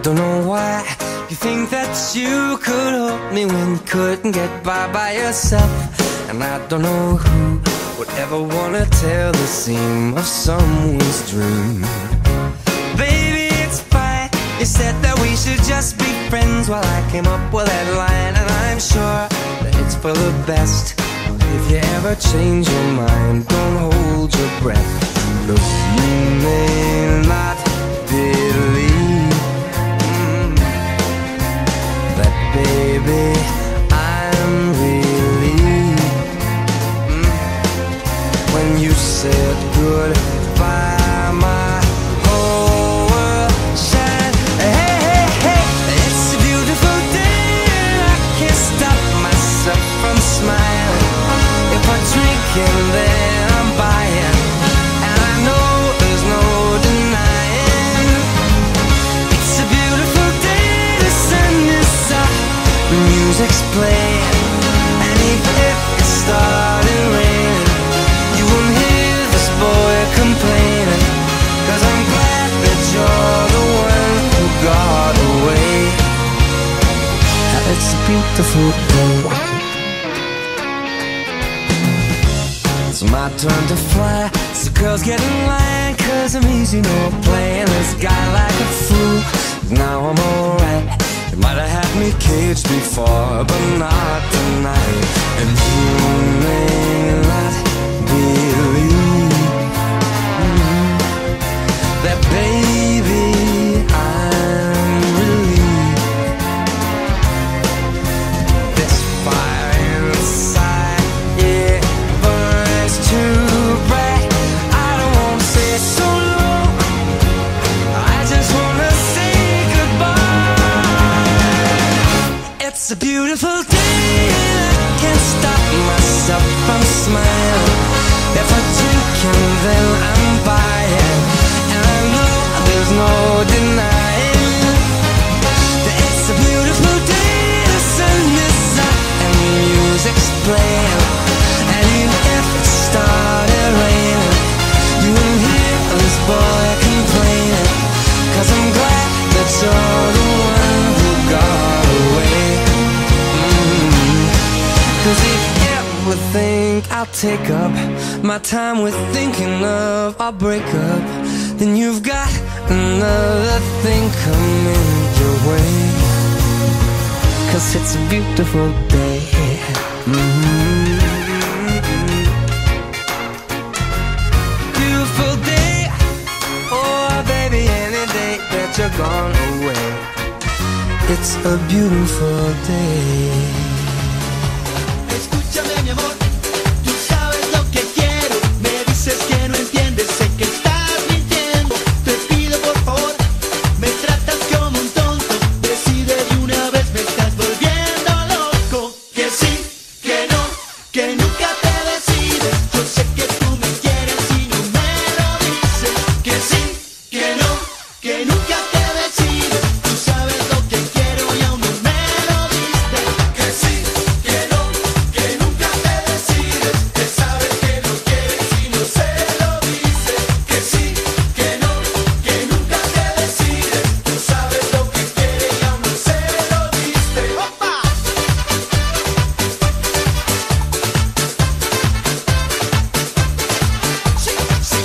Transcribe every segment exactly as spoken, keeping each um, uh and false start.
don't know why you think that you could help me when you couldn't get by by yourself. And I don't know who would ever wanna tell the seam of someone's dream. Baby, it's fine. You said that we should just be friends while I came up with that line. And I'm sure that it's for the best. If you ever change your mind, don't hold your breath. Look, you may not believe mm, that, baby, I'm relieved mm, when you said goodbye, my whole world shined. Hey, hey, hey, it's a beautiful day and I can't stop myself from smiling. If I drink and then I'm buying, and I know there's no denying. It's a beautiful day, the sun is up, the music's playing, and even if it started raining, you won't hear this boy complaining, 'cause I'm glad that you're the one who got away. It's a beautiful day. It's my turn to fly, so girls get in line, 'cause I'm easy, no playing this guy like a fool. Now I'm alright. You might have had me caged before, but not tonight. And you may not believe mm, that, baby, I'm relieved. This fire inside, yeah, burns too bright. I don't wanna stay so long, I just wanna say goodbye. It's a beautiful day and I can't stop myself from smiling. If I drink and then I'm buying, and I know there's no denying that it's a beautiful day, the sun is up and the music's playing, and even if it started raining, you won't hear this boy complaining, 'cause I'm glad that you're the one who got away. mm. 'Cause if you ever think I'll take up my time with thinking of our breakup, then you've got another thing coming your way, 'cause it's a beautiful day. mm-hmm. Beautiful day, oh baby, any day that you're gone away, it's a beautiful day. Escúchame, mi amor, tú sabes lo que quiero. Me dices que no entiendes, sé que estás mintiendo. Te pido por favor, me tratas como un tonto. Decide de una vez, me estás volviendo loco. Que sí, que no, que nunca te decides. Yo sé que tú me quieres y no me lo dices. Que sí, que no, que nunca te decides. Tú sabes lo que quiero y aún no me lo diste. Que sí, que no, que nunca te decides. Que sabes que no quieres y no se lo dices. Que sí, que no, que nunca te decides. Tú sabes lo que quieres y aún no se lo diste. ¡Opa! Sí, sí.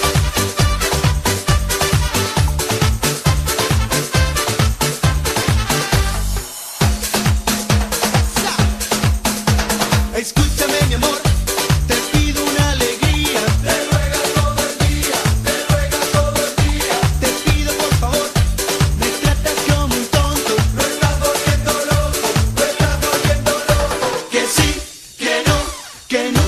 Escúchame, mi amor, te pido una alegría. Te ruega todo el día, te ruega todo el día. Te pido por favor, me tratas como un tonto. Lo estás volviendo loco, lo estás volviendo loco. Que sí, que no, que no.